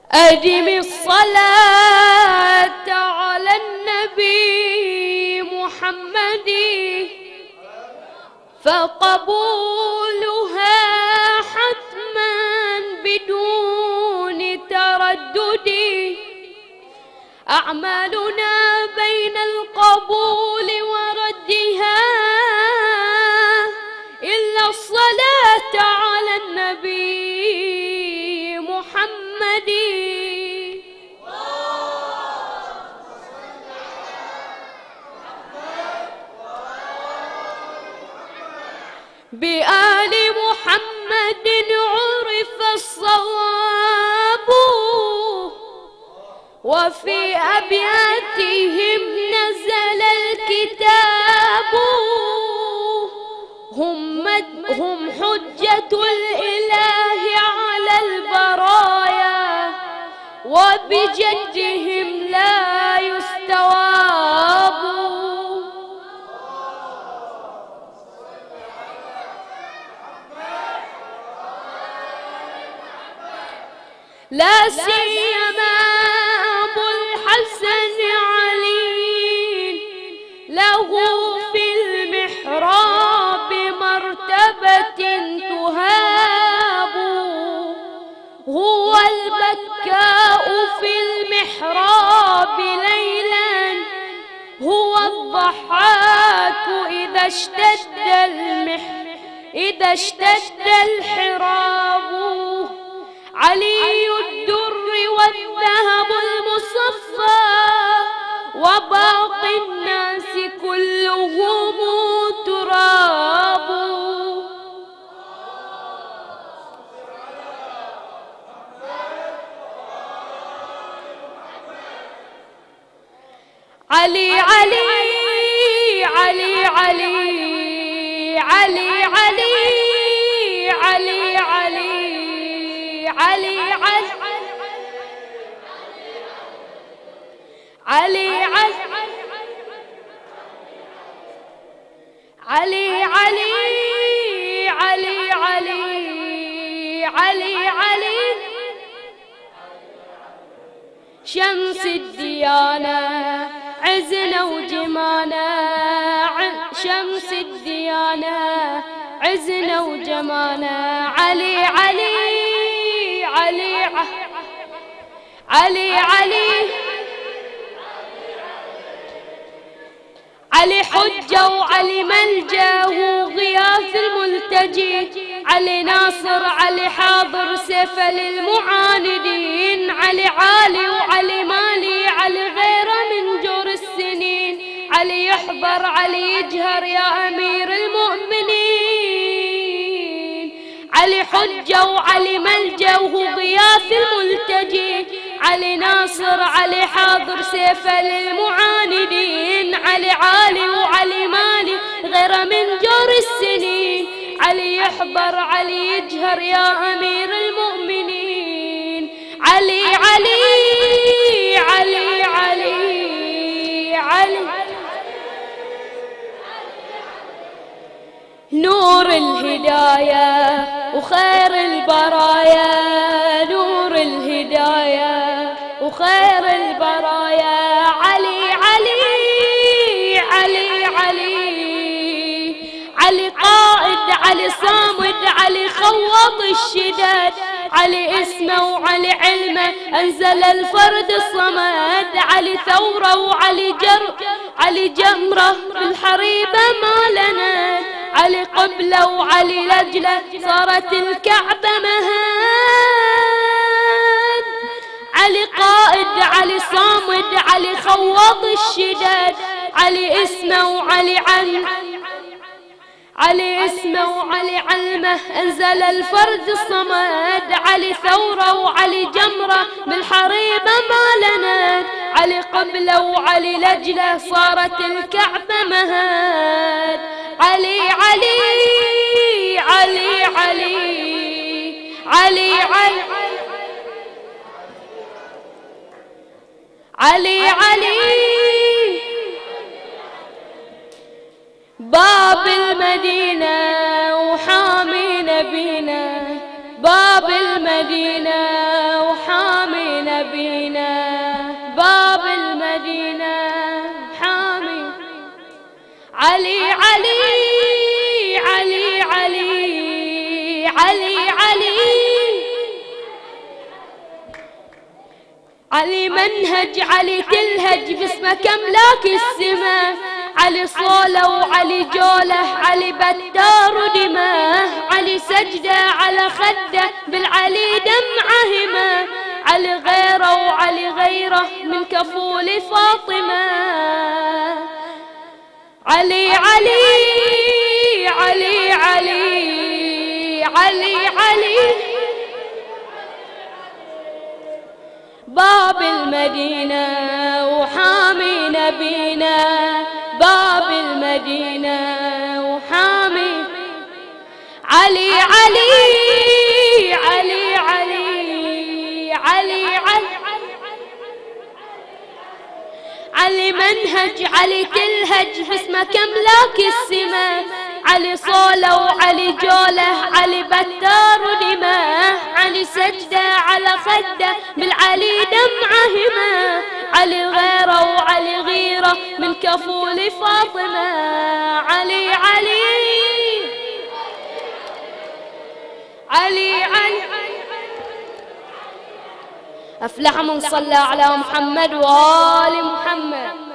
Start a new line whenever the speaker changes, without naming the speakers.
أدم الصلاة على النبي محمد فقبولها حتما بدون تردد. أعمالنا بين القبول وردها إلا الصلاة على النبي محمد. بآل محمد عرف الصواب وفي أبياتهم نزل الكتاب. هم حجة الإله على البرايا وبجدهم لا يستواب. لا سيما أبو الحسن علي له في المحراب مرتبة تهاب. هو البكاء في المحراب ليلا هو الضحاك إذا اشتد الحراب. علي الدر والذهب المصفى وباقي الناس كلهم تراب. علي علي علي علي علي علي علي علي علي علي علي علي علي علي علي شمس الديانة عزنا وجمانا. شمس الديانة عزنا وجمانا. علي علي علي علي علي علي حجة وعلي ملجأ وغياث الملتجي. علي ناصر علي حاضر سيف للمعاندين. علي عالي وعلي مالي علي غيره من جور السنين. علي يحضر علي يجهر يا أمير المؤمنين. علي حجة وعلي ملجأ وهو غياث الملتجي. علي ناصر علي حاضر سيفه للمعاندين. علي عالي وعلي مالي غير من جور السنين. علي يحضر علي يجهر يا أمير المؤمنين. علي علي علي علي علي نور الهداية وخير البرايا. نور الهداية وخير البرايا. علي علي علي علي علي قائد علي صامد علي خوض الشداد. علي اسمه وعلي علمه أنزل الفرد الصمد. علي ثورة وعلي علي جمرة بالحريبة ما لنا. علي قبلة وعلي لجلة صارت الكعبة مهاد. علي قائد علي صامد علي خوض الشداد. علي اسمه وعلي علي اسمه وعلي علمه أنزل الفرد الصمد. علي ثورة وعلي جمرة بالحريبة ما لنا. علي قبلة وعلي لجلة صارت الكعبة مهاد. علي علي علي علي علي علي علي علي باب المدينة وحامي نبينا. باب المدينة وحامي علي علي علي علي علي علي علي منهج علي تلهج باسمك املاك السماء، علي صولة وعلي جولة علي بتار ودماء، علي سجدة على خده بالعلي دمعة همة، علي غيره وعلي غيره من كفول فاطمة. علي علي علي علي علي علي باب المدينة وحامي نبينا، باب المدينة وحامي. علي علي علي علي علي علي علي منهج علي تلهج باسمك املاك السماء، علي صولة وعلي جولة علي بتار ودماء، علي سجدة على خده بالعلي دمعة همة، علي غيره وعلي غيره من كفول فاطمة. علي علي علي علي أفلح من صلى على محمد وآل محمد.